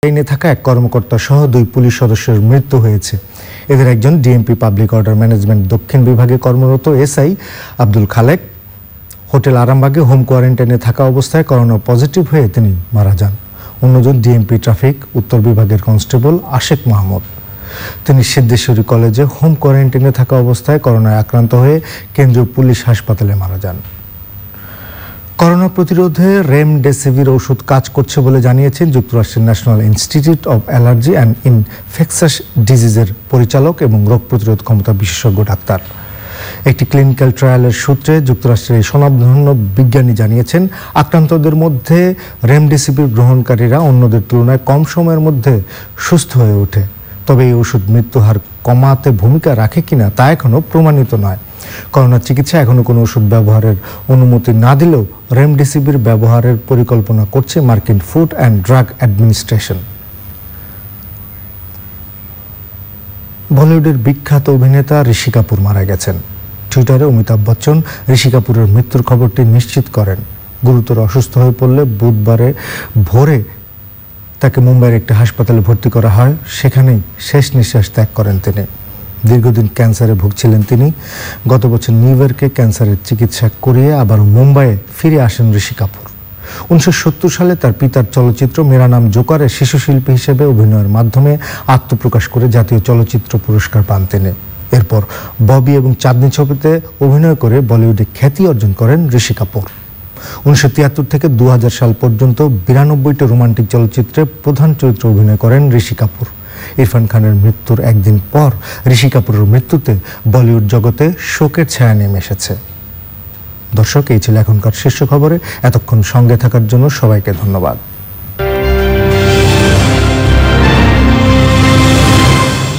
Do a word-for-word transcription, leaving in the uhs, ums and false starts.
ট্রেনে থাকা এক কর্মকর্তা সহ দুই পুলিশ সদস্যের মৃত্যু হয়েছে। এদের একজন ডিএমপি পাবলিক অর্ডার ম্যানেজমেন্ট দক্ষিণ বিভাগে কর্মরত এসআই আব্দুল খালেক। হোটেল আরামবাগে হোম কোয়ারেন্টাইনে থাকা অবস্থায় করোনা পজিটিভ হয়ে তিনি মারা যান। অন্যজন ডিএমপি ট্রাফিক উত্তর বিভাগের কনস্টেবল আশেক মাহমুদ। তিনি সিদ্ধেশ্বরী কলেজে হোম কোয়ারেন্টাইনে থাকা অবস্থায় করোনায় আক্রান্ত হয়ে কেন্দ্রীয় পুলিশ হাসপাতালে মারা যান। করোনা প্রতিরোধে রেমডেসিভির ওষুধ কাজ করছে বলে জানিয়েছেন যুক্তরাষ্ট্রের National Institute of Allergy and Infectious ডিজিজের পরিচালক এবং রোগ প্রতিরোধ ক্ষমতা বিশেষজ্ঞ ডাক্তার। একটি ক্লিনিক্যাল ট্রায়ালের সূত্রে যুক্তরাষ্ট্রের এই স্বনামধন্য বিজ্ঞানী জানিয়েছেন, আক্রান্তদের মধ্যে রেমডেসিভির গ্রহণকারীরা অন্যদের তুলনায় কম সময়ের মধ্যে সুস্থ হয়ে ওঠে। তবে এই ওষুধ মৃত্যুহার কমাতে ভূমিকা রাখে কিনা তা এখনও প্রমাণিত নয়। করোনা চিকিৎসা এখনও কোনো ওষুধ ব্যবহারের অনুমতি না দিলেও রেমডেসিভির ব্যবহারের পরিকল্পনা করছে মার্কিন ফুড অ্যান্ড ড্রাগ অ্যাডমিনিস্ট্রেশন। বলিউডের বিখ্যাত অভিনেতা ঋষি কাপুর মারা গেছেন। টুইটারে অমিতাভ বচ্চন ঋষি কাপুরের মৃত্যুর খবরটি নিশ্চিত করেন। গুরুতর অসুস্থ হয়ে পড়লে বুধবারে ভোরে তাকে মুম্বাইয়ের একটি হাসপাতালে ভর্তি করা হয়। সেখানেই শেষ নিঃশ্বাস ত্যাগ করেন তিনি। দীর্ঘদিন ক্যান্সারে ভুগছিলেন তিনি। গত বছর নিউ ইয়র্কে ক্যান্সারের চিকিৎসা করিয়ে আবার মুম্বাইয়ে ফিরে আসেন ঋষি কাপুর। উনিশশো সত্তর সালে তার পিতার চলচ্চিত্র মেরা নাম জোকারে শিশুশিল্পী হিসেবে অভিনয়ের মাধ্যমে আত্মপ্রকাশ করে জাতীয় চলচ্চিত্র পুরস্কার পান তিনি। এরপর ববি এবং চাঁদনি ছবিতে অভিনয় করে বলিউডে খ্যাতি অর্জন করেন ঋষি কাপুর। উনিশশো তিয়াত্তর থেকে দু হাজার সাল পর্যন্ত বিরানব্বইটি রোমান্টিক চলচ্চিত্রে প্রধান চরিত্রে অভিনয় করেন ঋষি কাপুর। ইরফান খানের মৃত্যুর একদিন পর ঋষি কাপুরের মৃত্যুতে বলিউড জগতে শোকের ছায়া নেমে এসেছে। দর্শক, এই ছিল এখনকার শীর্ষ খবরে। এতক্ষণ সঙ্গে থাকার জন্য সবাইকে ধন্যবাদ।